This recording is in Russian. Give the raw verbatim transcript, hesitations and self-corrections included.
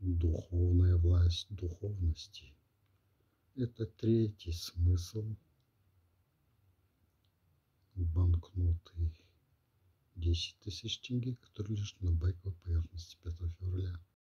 Духовная власть духовности. Это третий смысл банкноты десять тысяч тенге, который лежит на байковой поверхности пятого февраля.